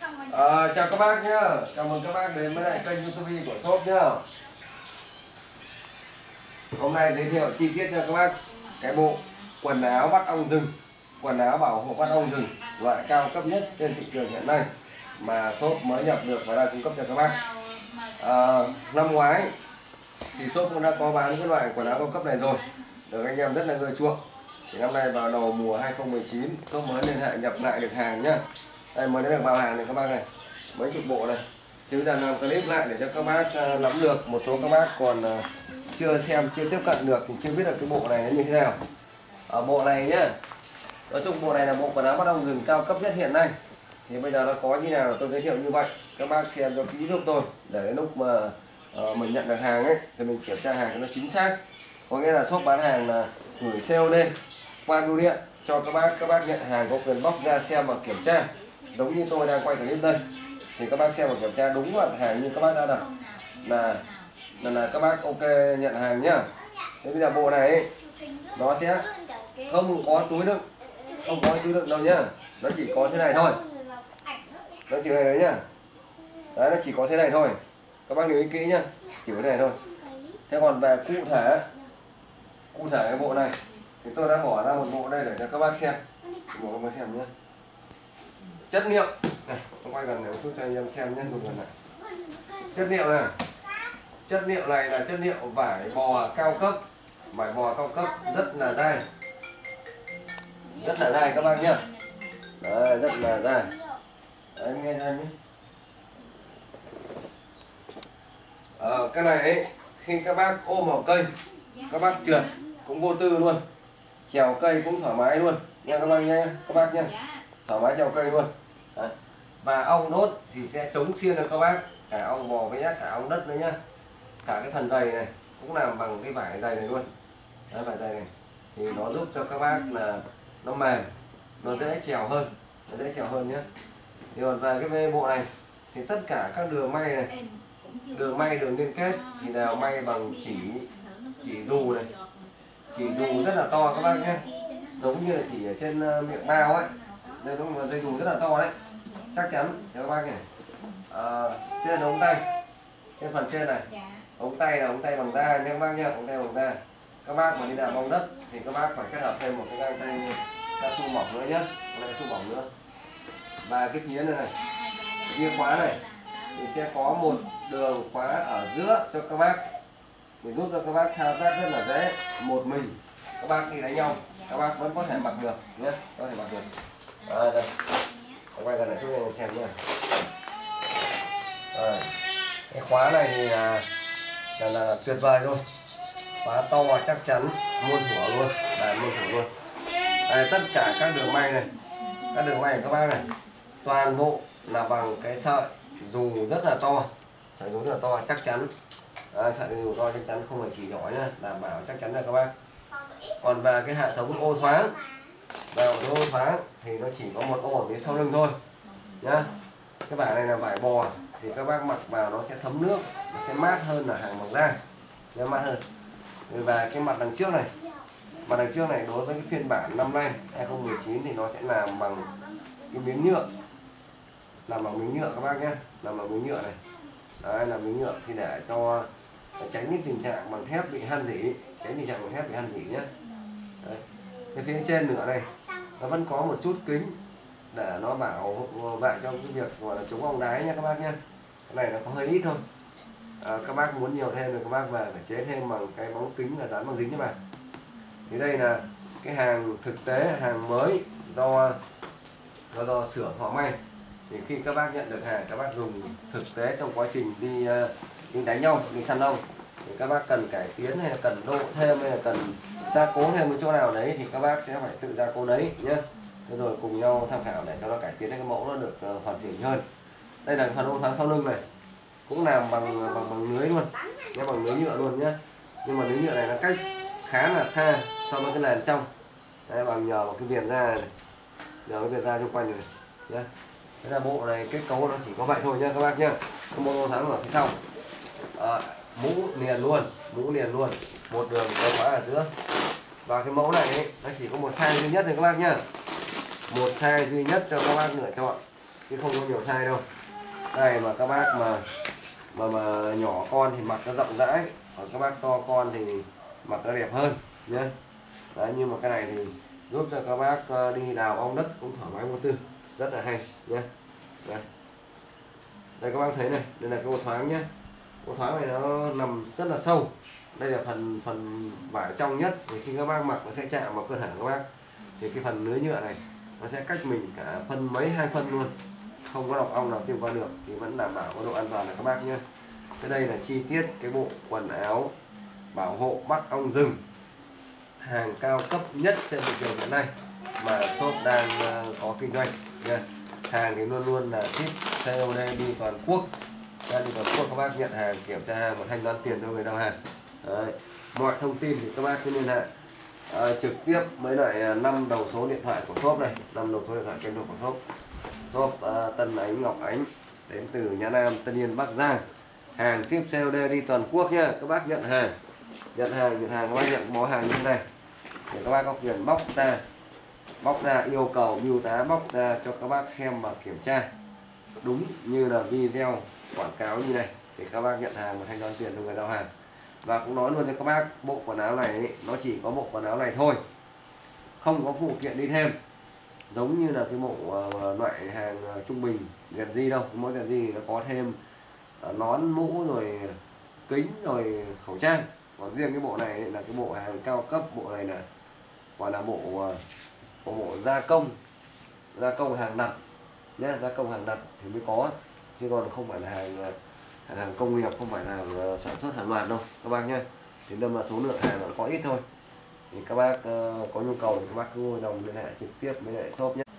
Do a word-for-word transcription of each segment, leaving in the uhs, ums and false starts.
À, chào các bác nhá, chào mừng các bác đến với lại kênh YouTube của shop nhá. Hôm nay giới thiệu chi tiết cho các bác cái bộ quần áo bắt ong rừng, quần áo bảo hộ bắt ong rừng loại cao cấp nhất trên thị trường hiện nay mà shop mới nhập được và đang cung cấp cho các bác. À, năm ngoái thì shop cũng đã có bán cái loại quần áo cao cấp này rồi, được anh em rất là ưa chuộng. Thì năm nay vào đầu mùa hai không một chín shop mới liên hệ nhập lại được hàng nhá. Đây mới được vào hàng này các bác này, mấy chục bộ này. Thì bây giờ làm clip lại để cho các bác uh, nắm được. Một số các bác còn uh, chưa xem, chưa tiếp cận được thì chưa biết được cái bộ này nó như thế nào. Ở bộ này nhá, nói chung bộ này là bộ quần áo bắt ong rừng cao cấp nhất hiện nay. Thì bây giờ nó có như nào tôi giới thiệu như vậy, các bác xem cho kỹ giúp tôi để đến lúc mà uh, mình nhận được hàng ấy thì mình kiểm tra hàng cho nó chính xác. Có nghĩa là shop bán hàng là gửi xê ô đê qua bưu điện cho các bác, các bác nhận hàng có quyền bóc ra xem và kiểm tra, giống như tôi đang quay clip đây. Thì các bác xem và kiểm tra đúng mặt hàng như các bác đã đặt là là, là các bác ok nhận hàng nhá. Thế bây giờ bộ này ấy, nó sẽ không có túi đựng, không có túi đựng đâu nhá, nó chỉ có thế này thôi, nó chỉ này đấy nhá. Đấy, nó chỉ có thế này thôi, các bác lưu ý kỹ nhá, chỉ có thế này thôi. Thế còn về cụ thể cụ thể cái bộ này thì tôi đã bỏ ra một bộ đây để cho các bác xem, một các bác xem nhé. Chất liệu này, tôi quay gần để một chút cho anh em xem nhé, dùng gần này. Chất liệu này, chất liệu này là chất liệu vải bò cao cấp, vải bò cao cấp rất là dai, rất là dai các bác nhá. Đấy, rất là dai. Đấy, nghe cho anh nhé. Ờ, cái này ấy, khi các bác ôm vào cây, các bác trượt cũng vô tư luôn, trèo cây cũng thoải mái luôn nha các bác nhé, các bác nhé, thoải mái trèo cây luôn. Đấy. Và ong đốt thì sẽ chống xiên được các bác, cả ong bò với cả ong đất nữa nhá. Cả cái phần dày này cũng làm bằng cái vải dày này luôn. Đấy, vải dày này thì nó giúp cho các bác là nó mềm, nó dễ trèo hơn, nó dễ trèo hơn nhé. Thì còn về cái bộ này thì tất cả các đường may này, đường may, đường liên kết thì đều may bằng chỉ chỉ dù này, chỉ dù rất là to các bác nhé, giống như là chỉ ở trên miệng bao ấy. Đây đúng là dây dù rất là to đấy, chắc chắn cho các bác này. À, trên ống tay, trên phần trên này, ống tay là ống tay bằng da nha các bác nhé, ống tay bằng da. Các bác mà đi đào bong đất thì các bác phải kết hợp thêm một cái găng tay cao su mỏng nữa nhé, cao su mỏng nữa. Và cái phía này này, cái phía khóa này thì sẽ có một đường khóa ở giữa cho các bác, để giúp cho các bác thao tác rất là dễ. Một mình các bác đi đánh nhau các bác vẫn có thể mặc được nhé, có thể mặc được. À, đây, quay gần lại cho anh xem nha. À, cái khóa này thì là, là, là tuyệt vời luôn, khóa to chắc chắn, muôn thuở luôn, là muôn thuở luôn. Đây, tất cả các đường may này, các đường may của các bác này, toàn bộ là bằng cái sợi dù rất là to, sợi dù rất là to chắc chắn. À, sợi dù to chắc chắn, không phải chỉ nhỏ nhá, đảm bảo chắc chắn là các bác. Còn về cái hệ thống ô thoáng, về ô thoáng thì nó chỉ có một ô ở phía sau lưng thôi nhá. Cái vải này là vải bò thì các bác mặc vào nó sẽ thấm nước, nó sẽ mát hơn là hàng bằng da, nó mát hơn. Và cái mặt đằng trước này, mặt đằng trước này đối với cái phiên bản năm nay hai không một chín thì nó sẽ làm bằng cái miếng nhựa, làm bằng miếng nhựa các bác nhé, làm bằng miếng nhựa này. Đấy, là miếng nhựa thì để cho tránh cái tình trạng bằng thép bị han rỉ, tránh tình trạng bằng thép bị han rỉ nhé. Đấy. Cái phía trên nữa này nó vẫn có một chút kính để nó bảo vệ trong cái việc gọi là chống ong đái nha các bác nhé. Cái này nó có hơi ít thôi. À, các bác muốn nhiều thêm thì các bác về phải chế thêm bằng cái bóng kính là dán bằng dính các bạn. Thì đây là cái hàng thực tế, hàng mới do do, do xưởng họ may. Thì khi các bác nhận được hàng, các bác dùng thực tế trong quá trình đi đi đánh nhau, đi săn ong thì các bác cần cải tiến hay là cần độ thêm hay là cần gia cố thêm cái chỗ nào đấy thì các bác sẽ phải tự gia cố đấy nhé. Thế rồi cùng nhau tham khảo để cho nó cải tiến cái mẫu nó được hoàn chỉnh hơn. Đây là phần ô thoáng sau lưng này, cũng làm bằng bằng bằng lưới luôn nhé, bằng lưới nhựa luôn nhé. Nhưng mà lưới nhựa này nó cách khá là xa so với cái làn trong. Đây, bằng nhờ một cái viền da này, nhờ cái viền da xung quanh này nhé. Thế là bộ này kết cấu nó chỉ có vậy thôi nha các bác nhá. Cái mô thắng ở phía sau. À, mũ liền luôn, mũ liền luôn, một đường có khóa ở giữa. Và cái mẫu này ấy, nó chỉ có một size duy nhất thôi các bác nhá, một size duy nhất cho các bác lựa chọn. chứ không có nhiều size đâu. Đây mà các bác mà mà mà nhỏ con thì mặc nó rộng rãi, còn các bác to con thì mặc nó đẹp hơn nhé. Đấy, nhưng mà cái này thì giúp cho các bác đi đào ong đất cũng thoải mái vô tư, rất là hay nhé. Đây. Đây các bác thấy này, đây là cái ô thoáng nhé. Ô thoáng này nó nằm rất là sâu. Đây là phần phần vải trong nhất, thì khi các bác mặc nó sẽ chạm vào cơ thể các bác. Thì cái phần lưới nhựa này nó sẽ cách mình cả phân mấy hai phân luôn, không có độc ong nào tìm qua được, thì vẫn đảm bảo có độ an toàn là các bác nhé. Cái đây là chi tiết cái bộ quần áo bảo hộ bắt ong rừng hàng cao cấp nhất trên thị trường hiện nay mà shop đang uh, có kinh doanh nha. Hàng thì luôn luôn là ship xê ô đê đi toàn quốc, ra đi toàn quốc, các bác nhận hàng, kiểm tra hàng và thanh toán tiền cho người giao hàng. Đấy. Mọi thông tin thì các bác cứ liên hệ à, trực tiếp với lại năm đầu số điện thoại của shop này, năm đầu số điện thoại kênh của shop. Shop à, Tân Ánh Ngọc Ánh đến từ Nhã Nam, Tân Yên, Bắc Giang. Hàng ship xê ô đê đi toàn quốc nha. Các bác nhận hàng, nhận hàng, nhận hàng các bác nhận bó hàng như thế này để các bác có quyền bóc ra, bóc ra yêu cầu bưu tá bóc ra cho các bác xem và kiểm tra đúng như là video quảng cáo như này để các bác nhận hàng và thanh toán tiền cho người giao hàng. Và cũng nói luôn cho các bác, bộ quần áo này ấy, nó chỉ có bộ quần áo này thôi, không có phụ kiện đi thêm, giống như là cái bộ uh, loại hàng uh, trung bình gần gì đâu. Mỗi gần gì nó có thêm uh, nón mũ rồi kính rồi khẩu trang. Còn riêng cái bộ này ấy, là cái bộ hàng cao cấp, bộ này là gọi là bộ uh, bộ, bộ gia công, gia công hàng đặt nhé, gia công hàng đặt thì mới có, chứ còn không phải là hàng hàng, hàng công nghiệp, không phải là hàng uh, sản xuất hàng loạt đâu các bác nhé. Thì đâm là số lượng hàng nó có ít thôi, thì các bác uh, có nhu cầu thì các bác cứ ngồi đồng liên hệ trực tiếp với lại shop nhé.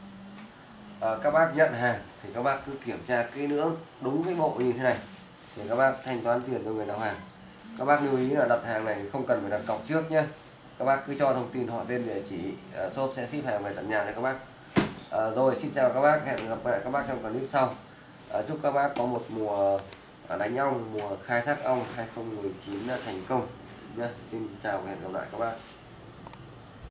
À, các bác nhận hàng thì các bác cứ kiểm tra kỹ lưỡng đúng cái bộ như thế này thì các bác thanh toán tiền cho người giao hàng. Các bác lưu ý là đặt hàng này không cần phải đặt cọc trước nhé. Các bác cứ cho thông tin họ, tên, địa chỉ, uh, shop sẽ ship hàng về tận nhà cho các bác. À, rồi xin chào các bác, hẹn gặp lại các bác trong clip sau. À, chúc các bác có một mùa đánh ong, mùa khai thác ong hai không một chín thành công nhé. Xin chào và hẹn gặp lại các bác.